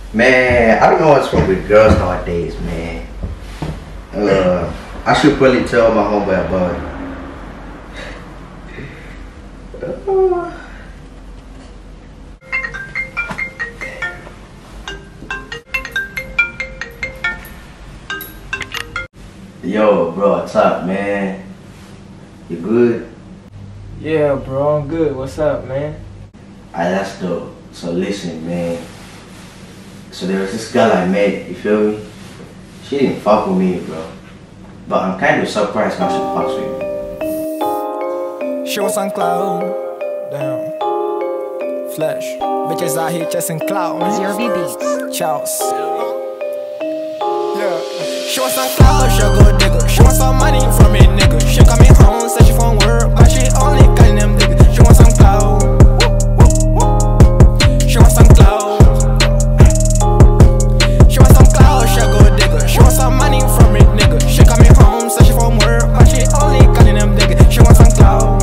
Man, I don't know what's wrong with girls nowadays, man. I should probably tell my homeboy about it. Yo, bro, what's up, man? You good? Yeah, bro, I'm good. What's up, man? That's dope. So listen, man. So there was this girl I met, you feel me? She didn't fuck with me, bro. But I'm kind of surprised how she fucks with me. She was on cloud. Damn. Flash. Bitches out here chasing cloud. Zero B Beats. Charles. Yeah. She was on cloud, she a good digger. She want some money from me, nigga. She coming home, say she from work, but she only calling them niggas. She want some cloud. She want some cloud. She want some cloud, she a good digger. She want some money from me, nigga. She coming home, say she from work, but she only calling them niggas. She want some cloud.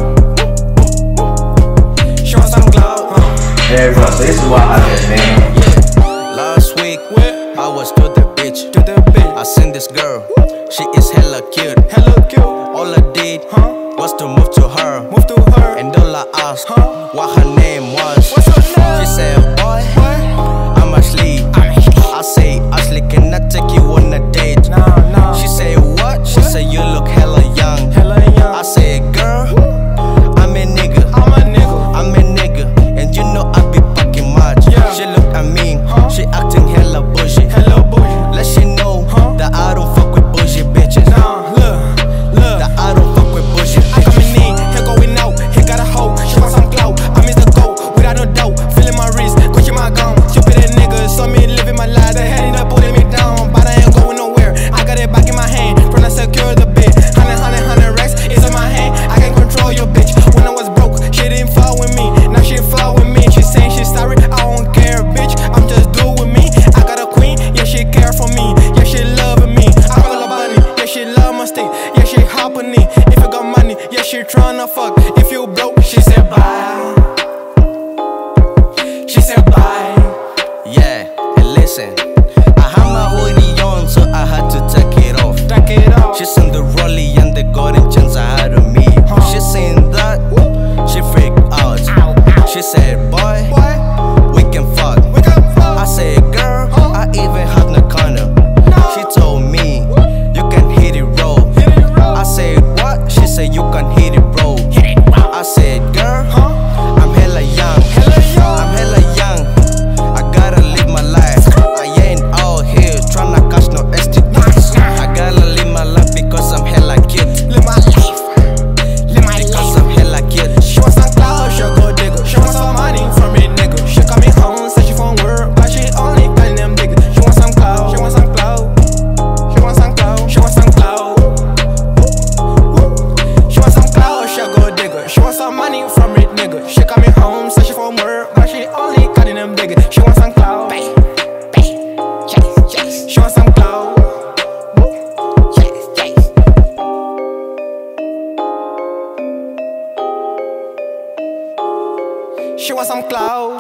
She want some cloud. Hey, bro, so this is what happened, man. Last week, I was to the beach. I seen this girl, she is hella cute. All I did was to move to her. And all I asked what her name was. She said, boy, I'm Ashley. I say, Ashley, can I take you on a date? She say, what? She say, you look hella young. I say, girl, I'm a nigga. And you know I be fucking much. She looked at me, she acting hella bougie. Let she know that I don't fuck with bougie bitches. That I don't fuck with bougie bitches. I coming in, here going out, he got a hoe. She want some clout, I miss the goat, without no doubt. Feeling my wrist, Gucci my gum. Stupid ass niggas saw me living my life. They had up putting me down, but I ain't going nowhere. I got it back in my hand, trying to secure the bed. 100 racks is in my hand. I can control your bitch. When I was broke, she didn't fall with me. Now she fall with me. She saying she's sorry, I don't care, bitch. I'm just doing me. I got a queen, yeah, she care for me. Yeah, she loving me. I call her bunny, yeah, she love my stick. Yeah, she hopping in. If you got money, yeah, she tryna fuck. If you broke, she said bye. She said bye. Yeah, and listen, I had my hoodie on, so I had to take it off. She seen the rollie and the golden chains I had on me. She seen that, she freaked out. She said, boy, we can fuck. I said, girl, I even have no condom. She told me, you can hit it, roll. I said, what? She said, you can hit it, bro. I said, girl, I'm hella young. I'm hella young. I gotta live my life. I ain't out here tryna catch no STDs. I gotta live my life because I'm hella cute. Live my life. Because I'm hella cute. She want some clout, she a good digger. She want some money from me, nigga. She coming home, say she from work, but she only calling them niggas. She want some clout, she want some clout. She want some clout, she want some clout. She want some clout, she a good digger. She want some money from me, nigga. She coming home, say she from work, but she only calling them niggas. She want some clout. She want some clout. She want some clout.